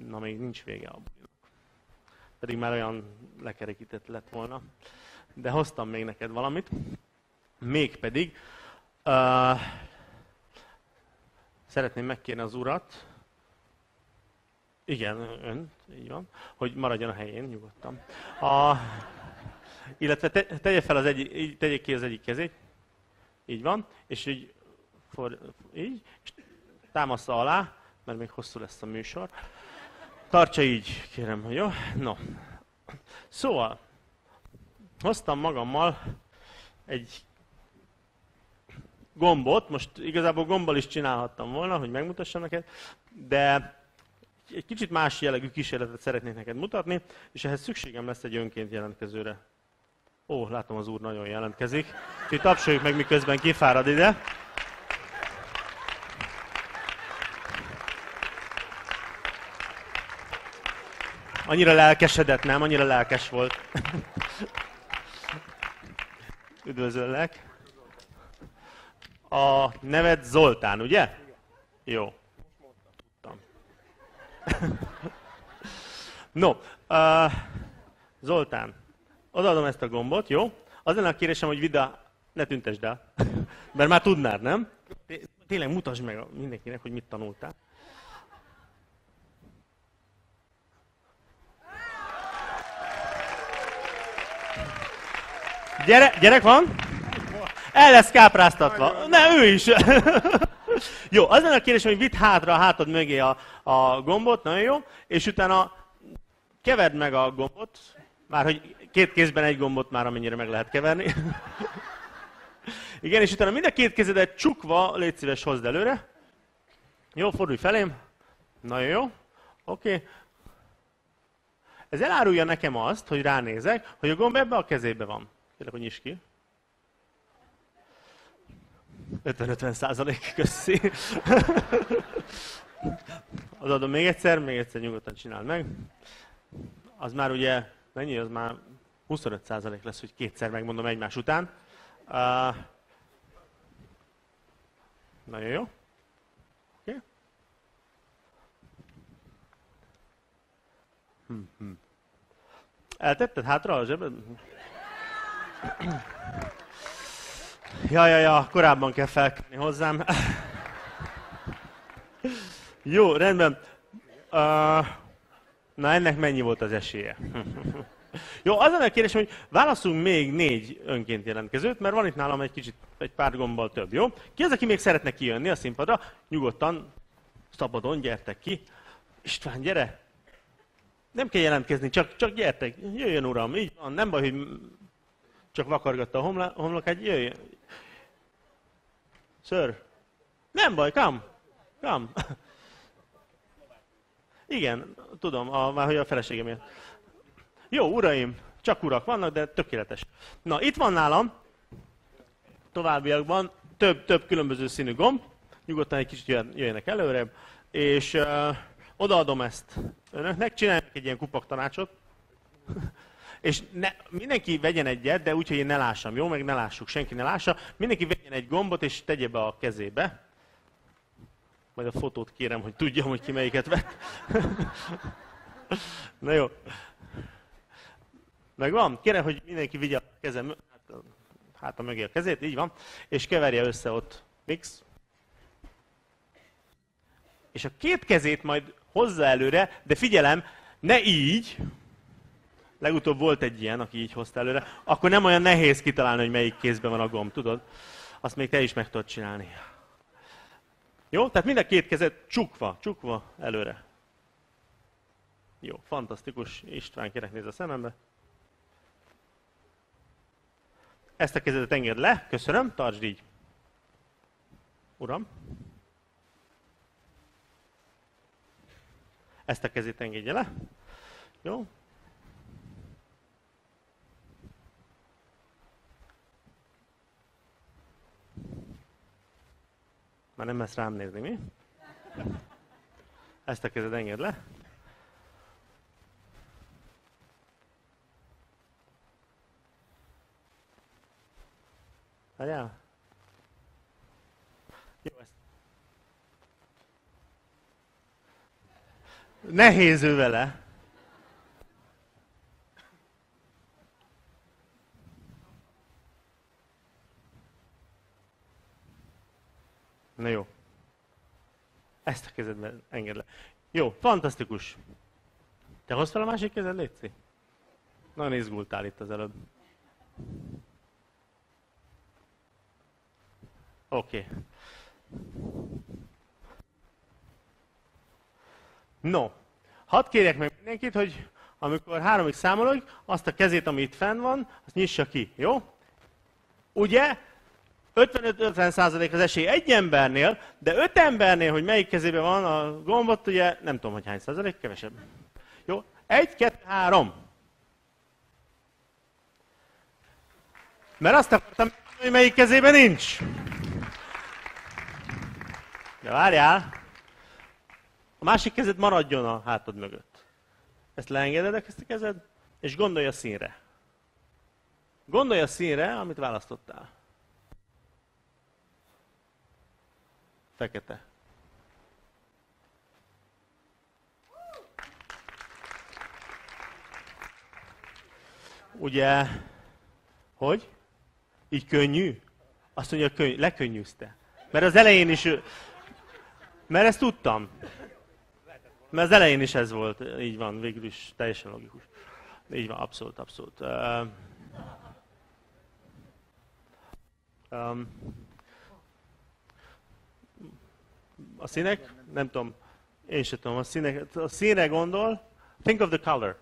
Na, még nincs vége a bulinak. Pedig már olyan lekerekített lett volna. De hoztam még neked valamit. Mégpedig szeretném megkérni az urat, igen, ön, így van, hogy maradjon a helyén, nyugodtan. Illetve tegye ki az egyik kezét, így van, és így, így, és támassza alá, mert még hosszú lesz a műsor. Tartsa így, kérem, hogy jó? No. Szóval, hoztam magammal egy gombot, most igazából gombbal is csinálhattam volna, hogy megmutassam neked, de egy kicsit más jellegű kísérletet szeretnék neked mutatni, és ehhez szükségem lesz egy önként jelentkezőre. Ó, látom, az úr nagyon jelentkezik. Úgyhogy tapsoljuk meg, miközben kifárad ide. Annyira lelkesedett, nem? Annyira lelkes volt. Üdvözöllek. A neved Zoltán, ugye? Jó. Tudtam. No, Zoltán, odaadom ezt a gombot, jó? Az lenne a kérésem, hogy ne tüntesd el. Mert már tudnád, nem? Tényleg mutasd meg mindenkinek, hogy mit tanultál. Gyerek van? El lesz kápráztatva. Ne, ő is. Jó, az lenne a kérésem, hogy vidd hátra a hátad mögé a gombot, nagyon jó, és utána keverd meg a gombot, már hogy két kézben egy gombot már amennyire meg lehet keverni. Igen, és utána mind a két kézedet csukva, légy szíves, hozd előre. Jó, fordulj felém. Nagyon jó. Oké. Ez elárulja nekem azt, hogy ránézek, hogy a gomb ebbe a kezébe van. Kérlek, hogy nyisd ki. 50-50%, köszi. Adom még egyszer nyugodtan csináld meg. Az már ugye, mennyi? Az már 25% lesz, hogy kétszer megmondom egymás után. Nagyon jó. Oké. Eltetted hátra a zsebed? Ja, korábban kell felkelni hozzám. Jó, rendben. Na, ennek mennyi volt az esélye? Jó, az a kérdésem, hogy válasszunk még 4 önként jelentkezőt, mert van itt nálam egy pár gombbal több, jó? Ki az, aki még szeretne kijönni a színpadra? Nyugodtan, szabadon, gyertek ki. István, gyere! Nem kell jelentkezni, csak gyertek. Jöjjön, uram, így van. Nem baj, hogy csak vakargatta a homlokát, jöjjön. Sir, nem baj, come. Igen, tudom, már hogy a feleségem miatt. Jó, uraim, csak urak vannak, de tökéletes. Na, itt van nálam, továbbiakban több különböző színű gomb, nyugodtan egy kicsit jöjjenek előre, és odaadom ezt önöknek, csinálják egy ilyen kupaktanácsot, és mindenki vegyen egyet, de úgy, hogy én ne lássam, jó? Meg ne lássuk, senki ne lássa. Mindenki vegyen egy gombot, és tegye be a kezébe. Majd a fotót kérem, hogy tudjam, hogy ki melyiket vett. Na jó. Megvan? Kérem, hogy mindenki vigye a kezem, háta mögé a kezét, így van, és keverje össze ott. Mix. És a két kezét majd hozza előre, de figyelem, ne így. Legutóbb volt egy ilyen, aki így hozta előre. Akkor nem olyan nehéz kitalálni, hogy melyik kézben van a gomb, tudod? Azt még te is meg tudod csinálni. Jó? Tehát mind a két kezed csukva előre. Jó, fantasztikus. István, kérlek, nézz a szemembe. Ezt a kezedet engedd le, köszönöm, tartsd így. Uram. Ezt a kezét engedje le. Jó? Már nem lesz rám nézni, mi? Ezt a kezed engedd le. Várjál? Jó, ezt. Nehéz ő vele. Na jó. Ezt a kezedben engedd le. Jó, fantasztikus. Te hozd fel a másik kezed, létszik? Nagyon izgultál itt az előbb. Oké. No, hadd kérjek meg mindenkit, hogy amikor 3-ig számolok, azt a kezét, ami itt fenn van, azt nyissa ki, jó? Ugye 55-50% az esély egy embernél, de 5 embernél, hogy melyik kezében van a gombot, ugye nem tudom, hogy hány százalék, kevesebb. Jó? 1, 2, 3. Mert azt akartam, hogy melyik kezében nincs. De várjál. A másik kezed maradjon a hátad mögött. Ezt leengeded, ezt a kezed, és gondolj a színre. Gondolj a színre, amit választottál. Fekete. Ugye, hogy? Így könnyű? Azt mondja, lekönnyűzte. Mert az elején is... Mert ezt tudtam. Mert az elején is ez volt. Így van, végül is teljesen logikus. Így van, abszolút, abszolút. A színek? Nem tudom. Én sem tudom. A színre gondol. Think of the color.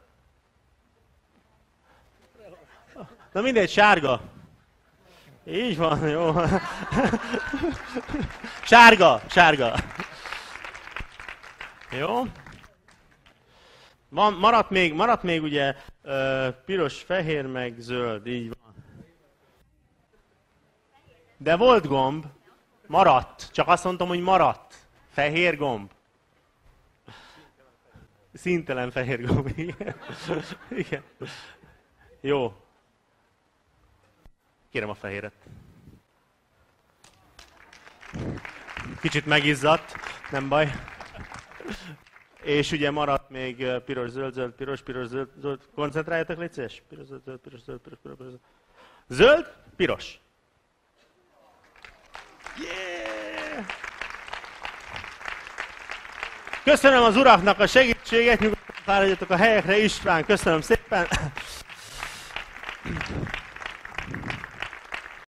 Na mindegy, sárga. Így van, jó. Sárga, sárga. Jó. Maradt még ugye piros, fehér, meg zöld, így van. De volt gomb. Maradt. Csak azt mondtam, hogy maradt. Fehér gomb. Színtelen fehér gomb, igen. Igen. Jó. Kérem a fehéret. Kicsit megizzadt, nem baj. És ugye maradt még piros, zöld, zöld, piros, piros, zöld, zöld. Koncentráljatok, légy szíves. Piros, zöld, zöld, piros, zöld, piros, piros, piros. Zöld, piros. Yeah! Köszönöm az uraknak a segítséget, nyugodtan fáradjatok a helyekre. István, köszönöm szépen.